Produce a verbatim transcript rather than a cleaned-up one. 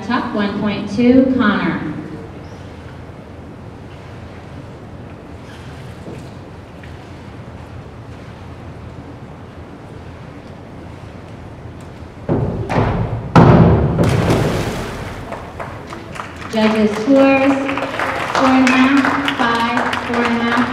back tuck, one point two, Connor. Judges scores, four and a half, five, four and a half,